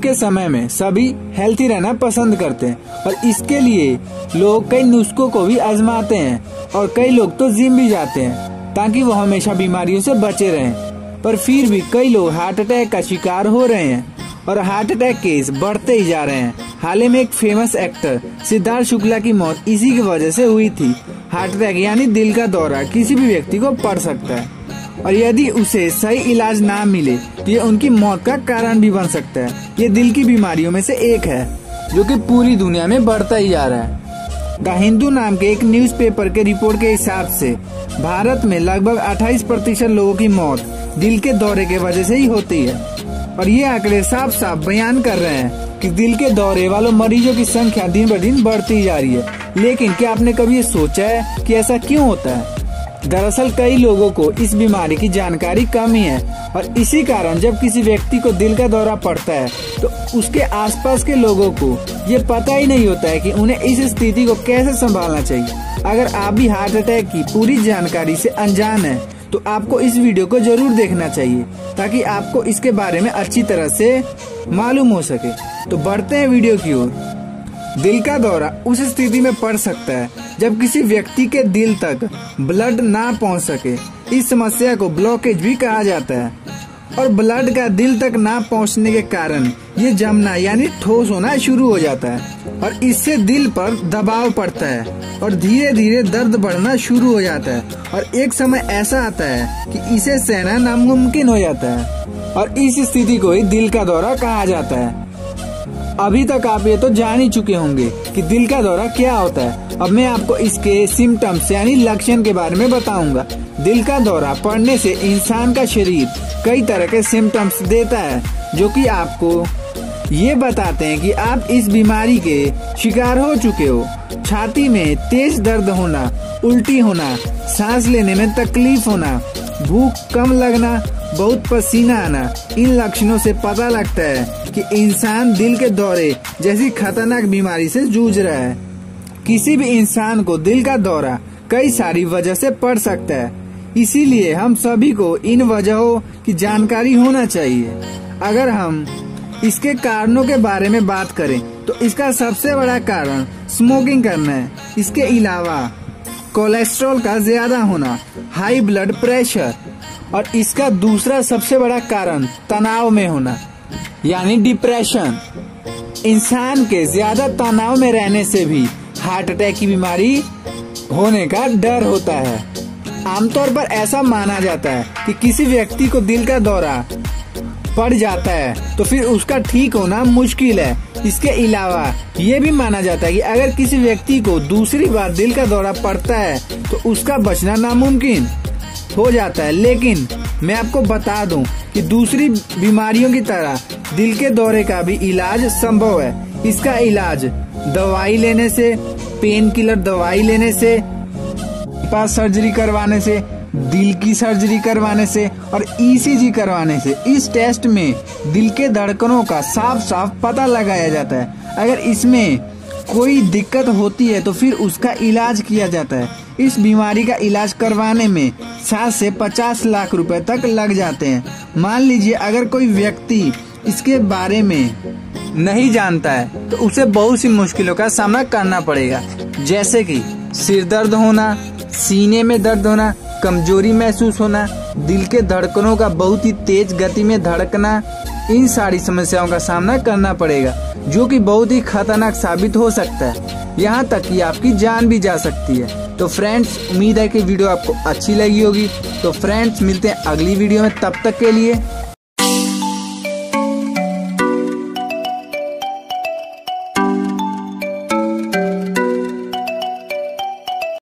के समय में सभी हेल्थी रहना पसंद करते हैं और इसके लिए लोग कई नुस्खों को भी आजमाते हैं और कई लोग तो जिम भी जाते हैं ताकि वो हमेशा बीमारियों से बचे रहें। पर फिर भी कई लोग हार्ट अटैक का शिकार हो रहे हैं और हार्ट अटैक केस बढ़ते ही जा रहे हैं। हाल ही में एक फेमस एक्टर सिद्धार्थ शुक्ला की मौत इसी की वजह से हुई थी। हार्ट अटैक यानी दिल का दौरा किसी भी व्यक्ति को पड़ सकता है और यदि उसे सही इलाज ना मिले तो ये उनकी मौत का कारण भी बन सकता है। ये दिल की बीमारियों में से एक है जो कि पूरी दुनिया में बढ़ता ही जा रहा है। द हिंदू नाम के एक न्यूज़पेपर के रिपोर्ट के हिसाब से भारत में लगभग 28% लोगों की मौत दिल के दौरे के वजह से ही होती है और ये आंकड़े साफ साफ बयान कर रहे हैं कि दिल के दौरे वालों मरीजों की संख्या दिन ब दिन बढ़ती जा रही है। लेकिन क्या आपने कभी ये सोचा है कि ऐसा क्यों होता है? दरअसल कई लोगों को इस बीमारी की जानकारी कम ही है और इसी कारण जब किसी व्यक्ति को दिल का दौरा पड़ता है तो उसके आसपास के लोगों को ये पता ही नहीं होता है कि उन्हें इस स्थिति को कैसे संभालना चाहिए। अगर आप भी हार्ट अटैक की पूरी जानकारी से अनजान हैं तो आपको इस वीडियो को जरूर देखना चाहिए ताकि आपको इसके बारे में अच्छी तरह से मालूम हो सके। तो बढ़ते हैं वीडियो की ओर। दिल का दौरा उस स्थिति में पड़ सकता है जब किसी व्यक्ति के दिल तक ब्लड ना पहुंच सके। इस समस्या को ब्लॉकेज भी कहा जाता है और ब्लड का दिल तक ना पहुंचने के कारण ये जमना यानी ठोस होना शुरू हो जाता है और इससे दिल पर दबाव पड़ता है और धीरे धीरे दर्द बढ़ना शुरू हो जाता है और एक समय ऐसा आता है कि इसे सहना नामुमकिन हो जाता है और इस स्थिति को ही दिल का दौरा कहा जाता है। अभी तक आप ये तो जान ही चुके होंगे कि दिल का दौरा क्या होता है। अब मैं आपको इसके सिम्टम्स यानी लक्षण के बारे में बताऊंगा। दिल का दौरा पड़ने से इंसान का शरीर कई तरह के सिम्टम्स देता है जो कि आपको ये बताते हैं कि आप इस बीमारी के शिकार हो चुके हो। छाती में तेज दर्द होना, उल्टी होना, सांस लेने में तकलीफ होना, भूख कम लगना, बहुत पसीना आना। इन लक्षणों से पता लगता है कि इंसान दिल के दौरे जैसी खतरनाक बीमारी से जूझ रहा है। किसी भी इंसान को दिल का दौरा कई सारी वजह से पड़ सकता है, इसीलिए हम सभी को इन वजहों की जानकारी होना चाहिए। अगर हम इसके कारणों के बारे में बात करें तो इसका सबसे बड़ा कारण स्मोकिंग करना है। इसके अलावा कोलेस्ट्रॉल का ज्यादा होना, हाई ब्लड प्रेशर और इसका दूसरा सबसे बड़ा कारण तनाव में होना यानी डिप्रेशन। इंसान के ज्यादा तनाव में रहने से भी हार्ट अटैक की बीमारी होने का डर होता है। आमतौर पर ऐसा माना जाता है कि किसी व्यक्ति को दिल का दौरा पड़ जाता है तो फिर उसका ठीक होना मुश्किल है। इसके अलावा ये भी माना जाता है कि अगर किसी व्यक्ति को दूसरी बार दिल का दौरा पड़ता है तो उसका बचना नामुमकिन हो जाता है। लेकिन मैं आपको बता दूं कि दूसरी बीमारियों की तरह दिल के दौरे का भी इलाज संभव है। इसका इलाज दवाई लेने से, पेन किलर दवाई लेने से, बाईपास सर्जरी करवाने से, दिल की सर्जरी करवाने से और ईसीजी करवाने से। इस टेस्ट में दिल के धड़कनों का साफ साफ पता लगाया जाता है। अगर इसमें कोई दिक्कत होती है तो फिर उसका इलाज किया जाता है। इस बीमारी का इलाज करवाने में 7 से 50 लाख रुपए तक लग जाते हैं। मान लीजिए अगर कोई व्यक्ति इसके बारे में नहीं जानता है तो उसे बहुत सी मुश्किलों का सामना करना पड़ेगा, जैसे कि सिर दर्द होना, सीने में दर्द होना, कमजोरी महसूस होना, दिल के धड़कनों का बहुत ही तेज गति में धड़कना। इन सारी समस्याओं का सामना करना पड़ेगा जो कि बहुत ही खतरनाक साबित हो सकता है, यहाँ तक कि आपकी जान भी जा सकती है। तो फ्रेंड्स, उम्मीद है कि वीडियो आपको अच्छी लगी होगी। तो फ्रेंड्स, मिलते हैं अगली वीडियो में, तब तक के लिए